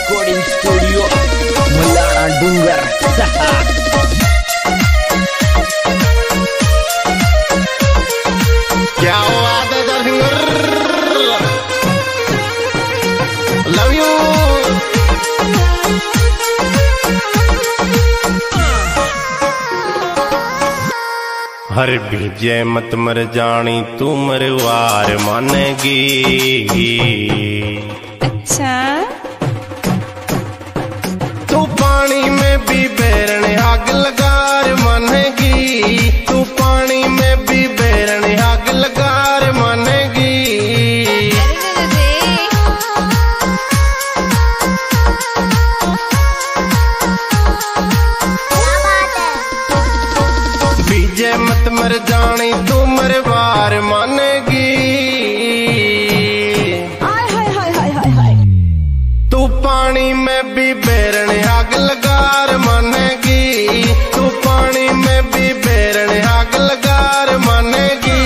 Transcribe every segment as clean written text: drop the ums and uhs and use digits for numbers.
Recording studio मलाना डूंगर। क्या बात है दर्शक, लव यू। हर भीजे मत मर जानी तू मरवार मानेगी। अच्छा तू पानी में भी बैरने आग लगार मानेगी। तू पानी में भी बैरने आग लगार मानेगी। भीजे मत मर जानी तू मरवार मानेगी। तू पानी में भी बैरने आग लगार मानेगी। तू पानी में भी बैरने आग लगार मानेगी।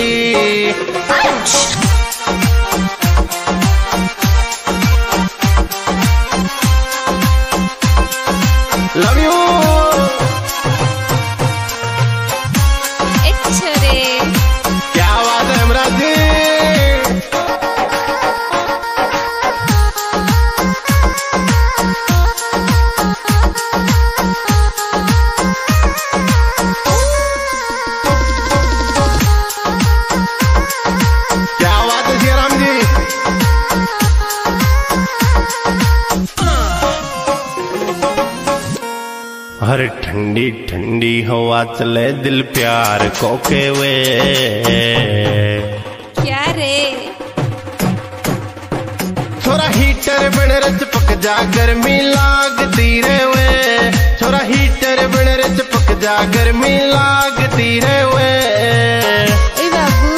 Love you. क्या बात है इमरान जी। क्या बात है सियाराम जी। हर ठंडी ठंडी हवा चले दिल प्यार को के वे। क्या रे छोरा हीटर बिन रच पक जा गर्मी लागती रे वे। छोरा हीटर बिन रच पक जा गर्मी लागती रे वे। बाबू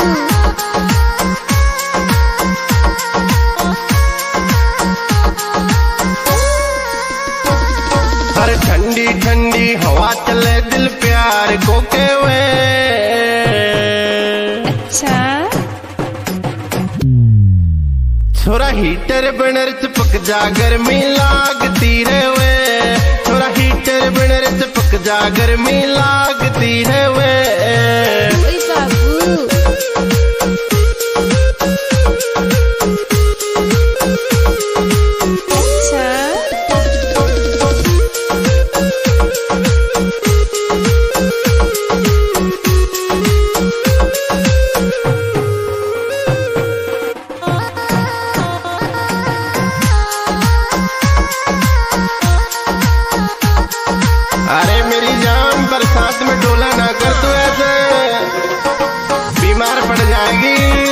हर ठंडी ठंडी हवा चले दिल प्यार को के वे। अच्छा छोरा हीटर बिन रच पक जा गर्मी लागती रे वे। छोरा हीटर बिन रच पक जा गर्मी लागती रे वे। बाबू अरे मेरी जान बरसात में डोला ना कर तू ऐसे, बीमार पड़ जाएगी।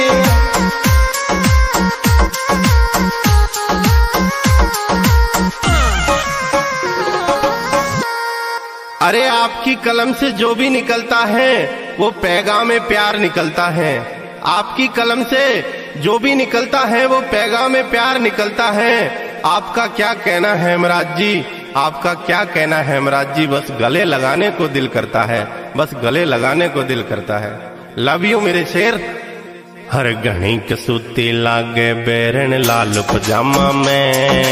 अरे आपकी कलम से जो भी निकलता है वो पैगाम प्यार निकलता है। आपकी कलम से जो भी निकलता है वो पैगाम प्यार निकलता है। आपका क्या कहना है इमरान जी, आपका क्या कहना है इमरान जी। बस गले लगाने को दिल करता है, बस गले लगाने को दिल करता है। लव यू मेरे शेर। हर घनी कसूती लागे बैरन लाल पजामा में।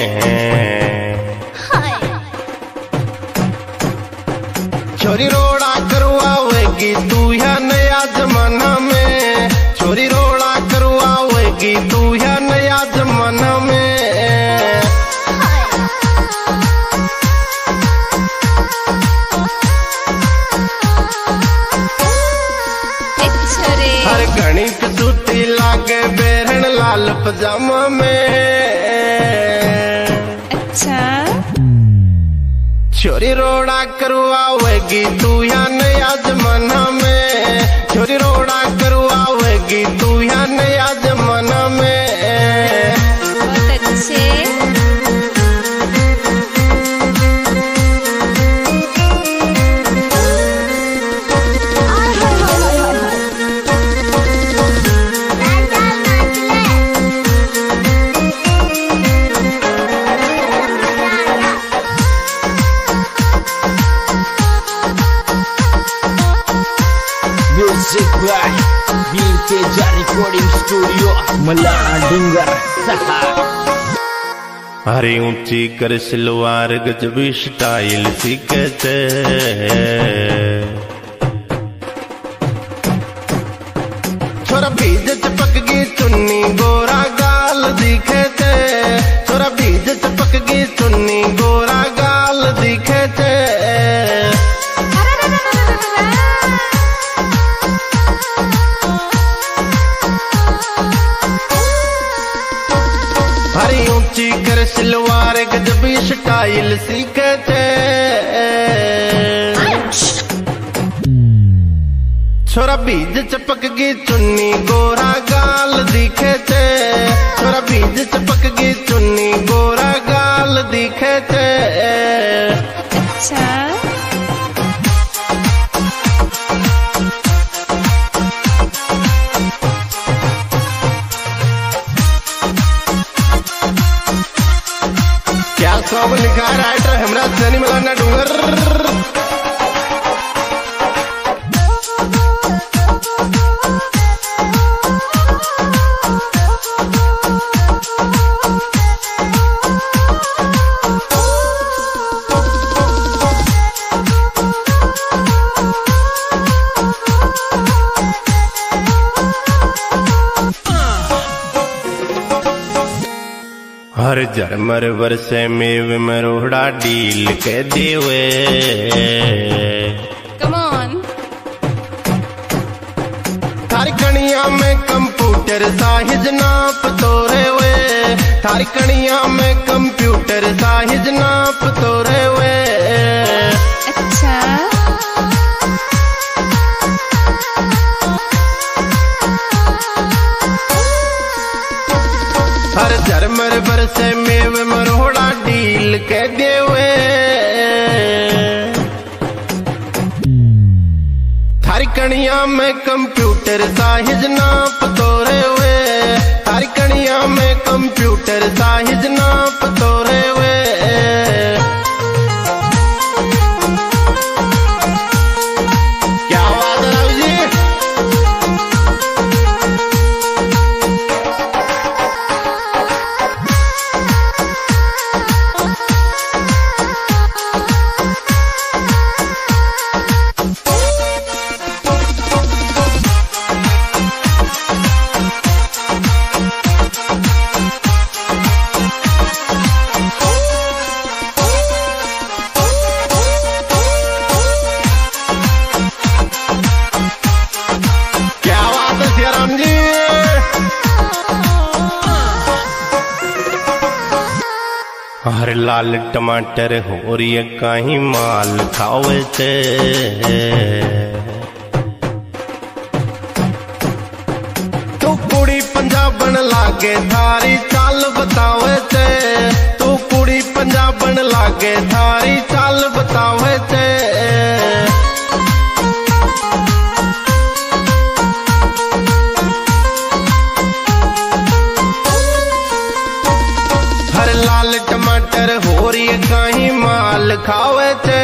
छोरी रोड़ा करवाएगी तू या नया जमाना में। छोरी रोड़ा करवाएगी तू या नया जमाना में। हर घनी कसूती लागे बैरन लाल पजामा में। अच्छा छोरी रोड़ा करवाएगी तू या नया जमाना में। छोरी रोड़ा करवाएगी तू या नया जमाना में। बहुत अच्छे। म्यूजिक बाय वीर तेजा रिकॉर्डिंग स्टूडियो मलाना डूंगर। अरे ऊंची कर सलवार गजब स्टाइल सीखते, छोरा बीज चपक गई चुन्नी गोरा गाल दिखे थे, छोरा बीज चपक गई चुन्नी गोरा गाल दिखे थे। हरी ऊंची कर सलवार गजब स्टाइल सीखे थे, छोरा बीज चपक गई चुन्नी गोरा गाल दिखे थे, छोरा बीज चपक गई चुन्नी गोरा गाल दिखे थे। अच्छा क्या सॉन्ग लिखा है राइटर हेमराज सैनी मलाना डूंगर। हर जरमर वर्षे में मरोड़ा डील के देवे, कम ऑन। थारी कणिया में कंप्यूटर साहिज नाप तोरे वे, थारी कणिया में कंप्यूटर साहिज नाप तोरे वे। अच्छा हर जरमर बरसे में मरोड़ा डील के देवे, थारी कणिया में कंप्यूटर साहिज नाप तोरे वे, थारी कणिया में कंप्यूटर साहिज नाप तोरे वे। क्या बात है राव जी। हर लाल टमाटर हो रही कहीं माल खावे थे, तू कुड़ी पंजाबन लागे थारी चाल बतावे थे, तू कुड़ी पंजाबन लागे थारी चाल बतावे थे। हर लाल टमाटर हो रही कहीं माल खावे थे,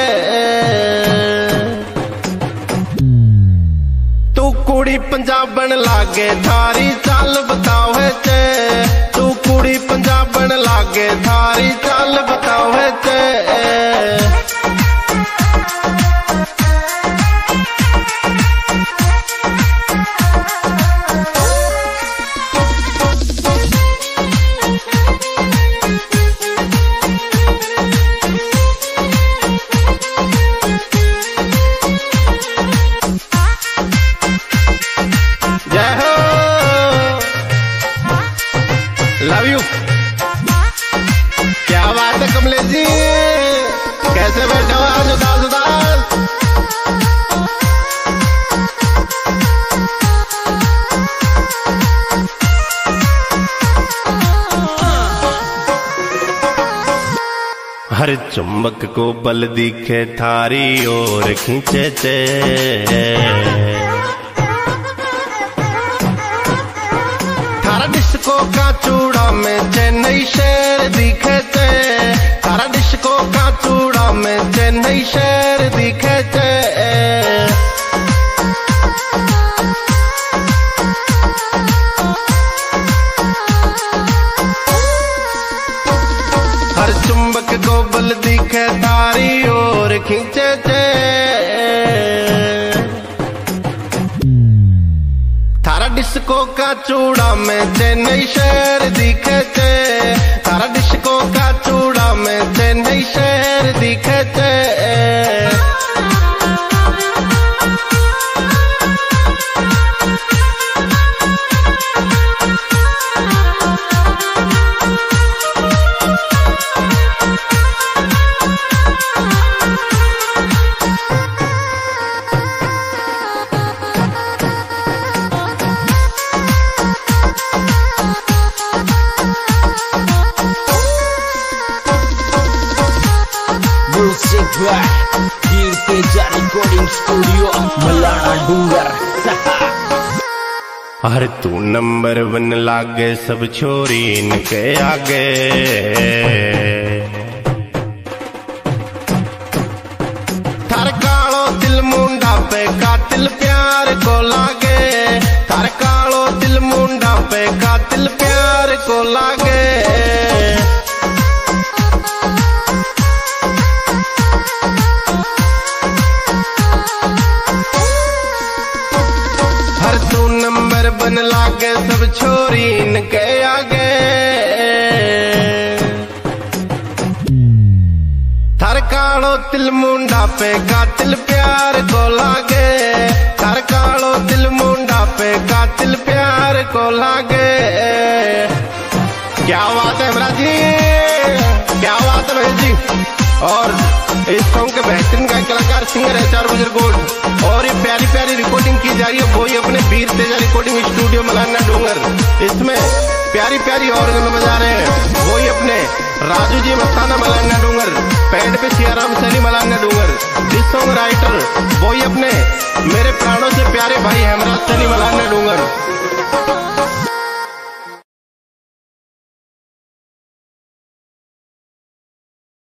तू कुड़ी पंजाबन लागे थारी चाल बतावे थे, तू कुड़ी पंजाबन लागे थारी चाल बतावे थे। Love you. क्या बात है कमलेश जी, कैसे बैठे हो आज उदास उदास। हर चुंबक को बल दिखे थारी ओर खींचे थे, थारा डिस्को का चूड़ा में चेन्नई शहर दिखे थे, थारा डिस्को का चूड़ा में चेन्नई शहर दिखे थे। म्यूजिक बाय वीर तेजा रिकॉर्डिंग स्टूडियो मलाना डूंगर। हर तू नंबर 1 लागे सब छोरी इनके आगे, थार कालो दिल मुंडा पे कातिल प्यार को लागे, थार कालो दिल मुंडा पे कातिल प्यार को लागे। हर तू नंबर 1 लागे सब छोरी इनके आगे, थार कालो दिल मुंडा पे कातिल प्यार को लागे, थार कालो दिल मुंडा पे कातिल प्यार को लागे। क्या बात है मराज जी, क्या बात है महेश जी। और इस सॉन्ग के बेहतरीन गायक कलाकार सिंगर HR बुजुर्ग गोल्ड, और ये प्यारी प्यारी रिकॉर्डिंग की जा रही है वही अपने वीर तेजा रिकॉर्डिंग स्टूडियो मलाना डूंगर। इसमें प्यारी प्यारी ऑर्गन बजा रहे हैं वही अपने राजू जी मस्ताना मलाना डूंगर, पैड पे सियाराम सैनी मलाना डूंगर। जिस सॉन्ग राइटर वही अपने मेरे प्राणों से प्यारे भाई हेमराज सैनी मलाना डूंगर।